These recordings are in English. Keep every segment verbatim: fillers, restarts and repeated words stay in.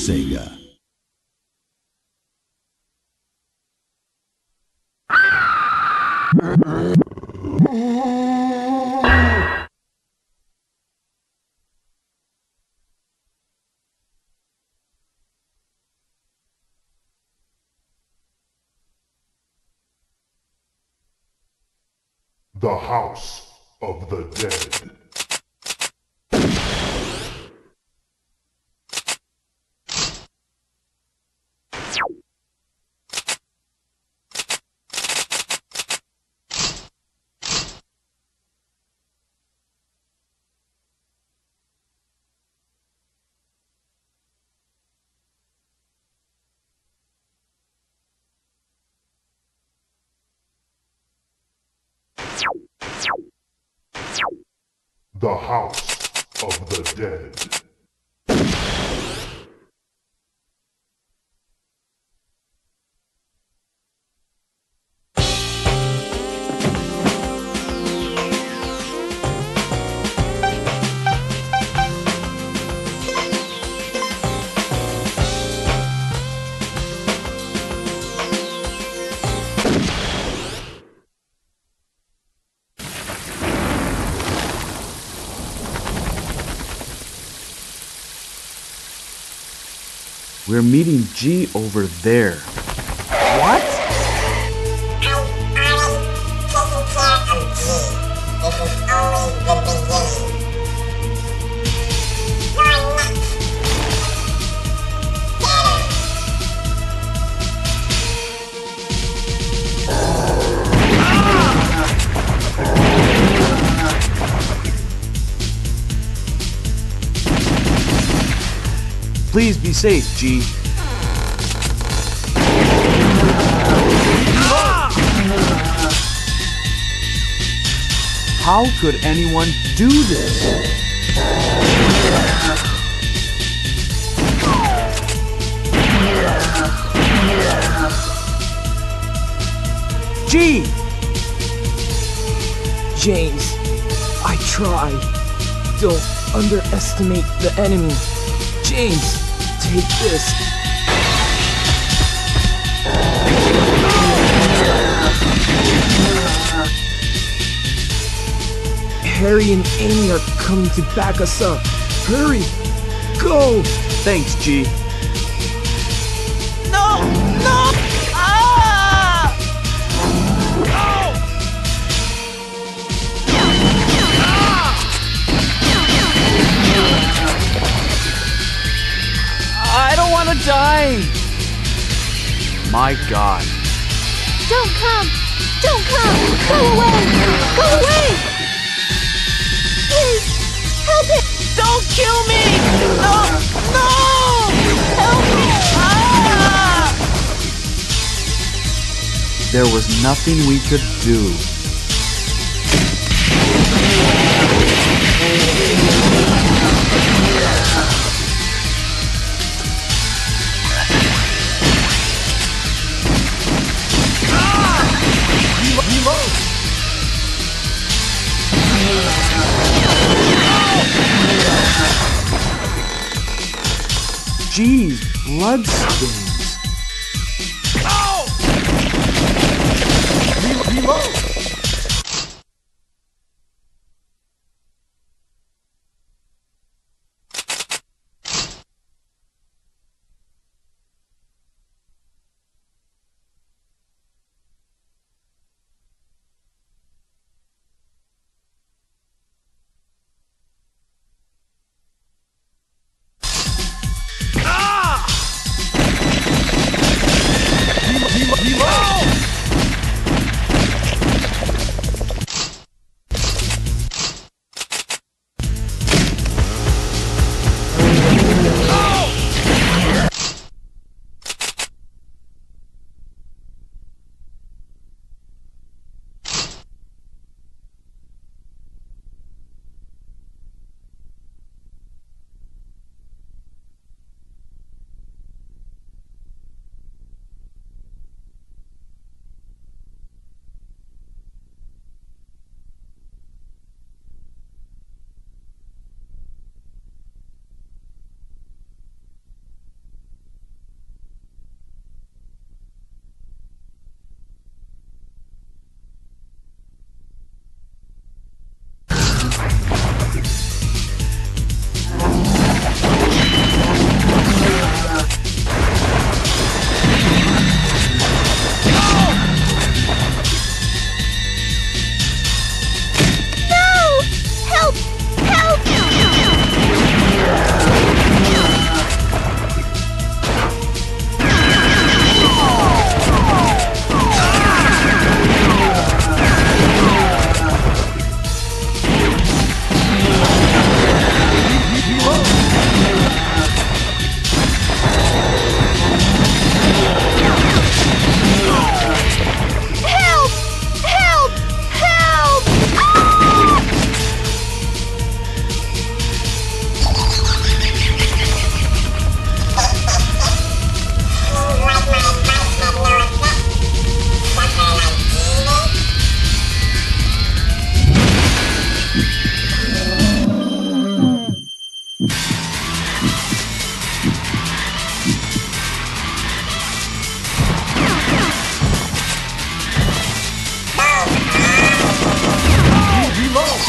Sega. The House of the Dead. The House of the Dead. We're meeting G over there. What? I'm Alice, Taking care of G. This is only the beginning. You're next. Please be safe, G. How could anyone do this? G! James, I tried. Don't underestimate the enemy. James, take this. Harry and Amy are coming to back us up. Hurry! Go! Thanks, G. No! No! Ah! I don't want to die! My God. Don't come! Don't come! Go away! Go away! Please! Help it! Don't kill me! No! No! Help me! Ah! There was nothing we could do. Geez, bloodstains. Ow! Reload!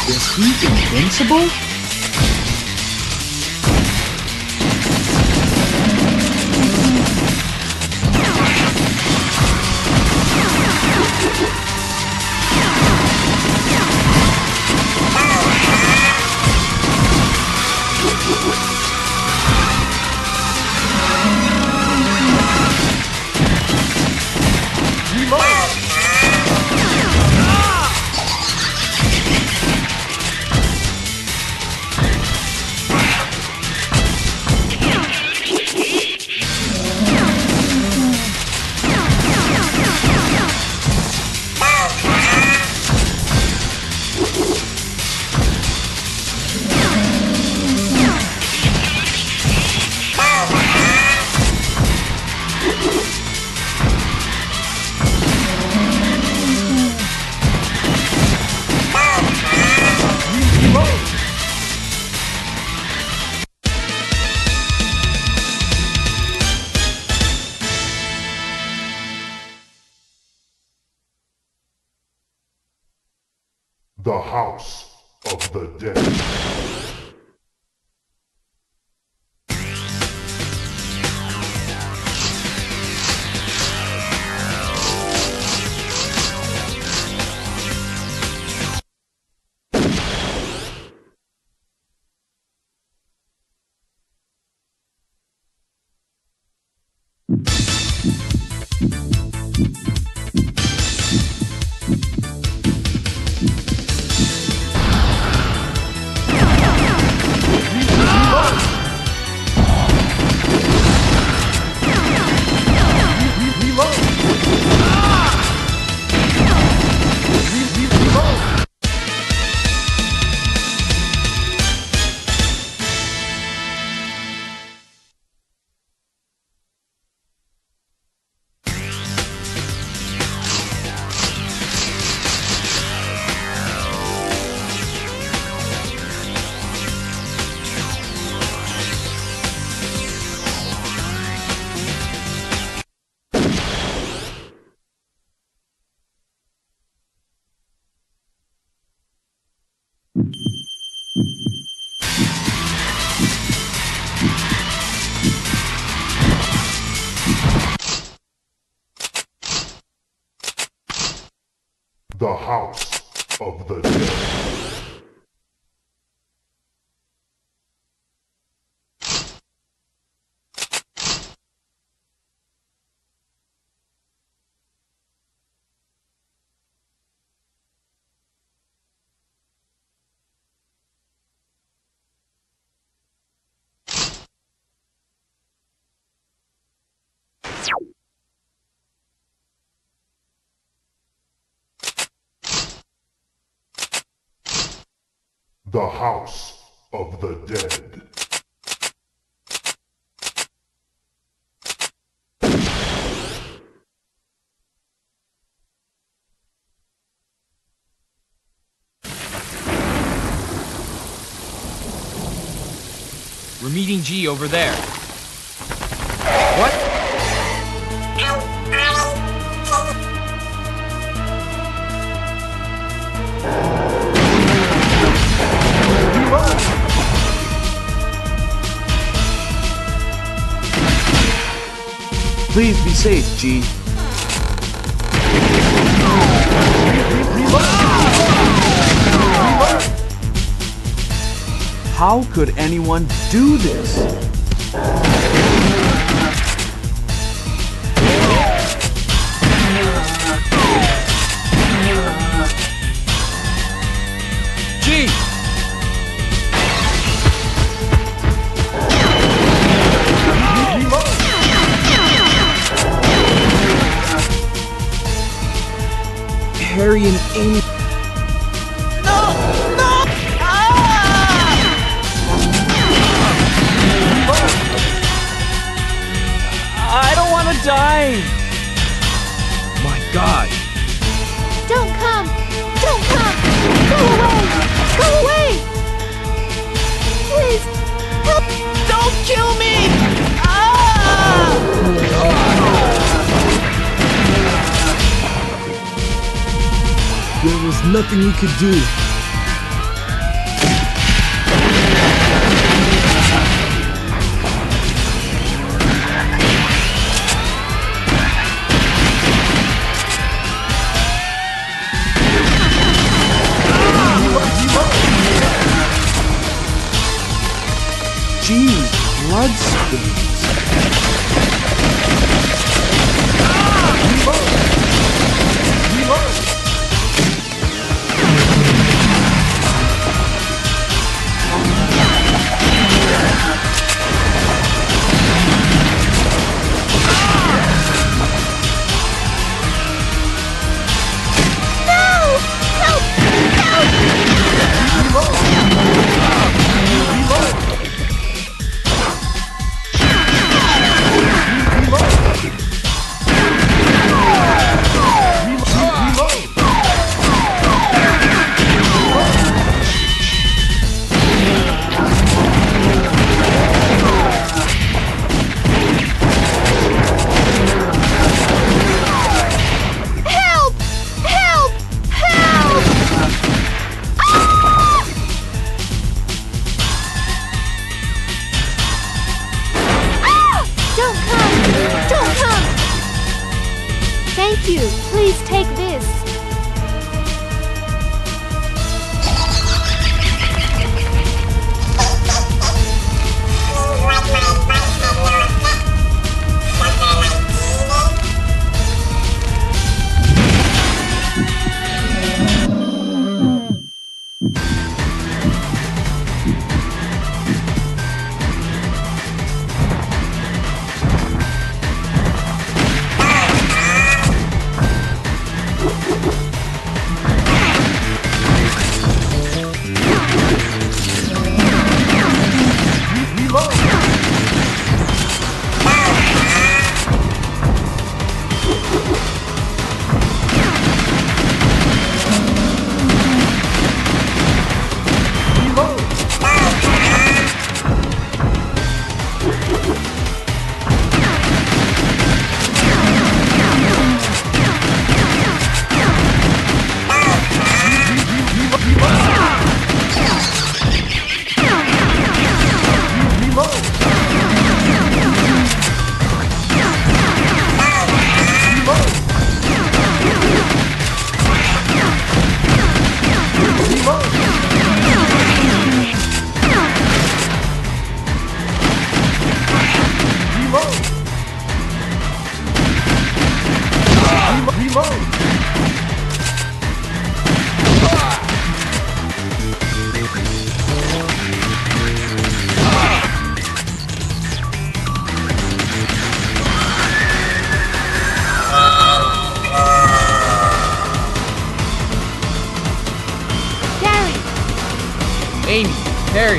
Is he invincible? The House of the Dead. The House of the Dead. The House of the Dead. We're meeting G over there. What? Please be safe, G. How could anyone do this? G! Harry and Amy. I don't want to die! My God. Don't come! Don't come! Go away! Go away! Please, help! Don't kill me! Ah! There was nothing we could do. you. Please take this. Amy, Harry,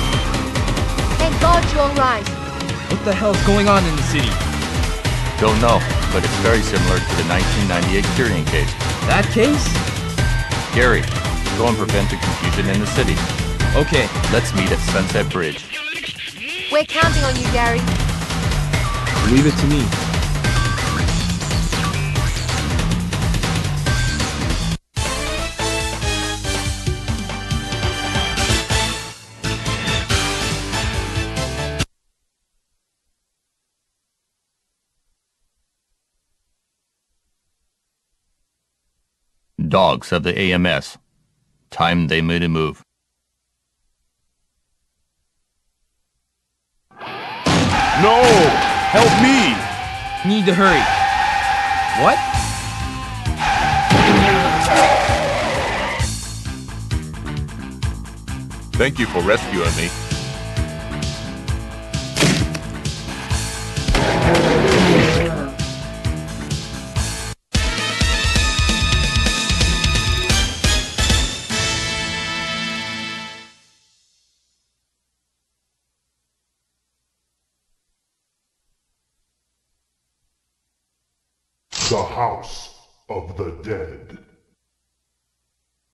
Thank God you're alright. what the hell's going on in the city? Don't know, but it's very similar to the nineteen ninety-eight Tyrion case. That case? Gary, go and prevent the confusion in the city. Okay. Let's meet at Sunset Bridge. We're counting on you, Gary. Leave it to me. Dogs of the A M S. Time they made a move. No! Help me! Need to hurry. What? Thank you for rescuing me. The House of the Dead.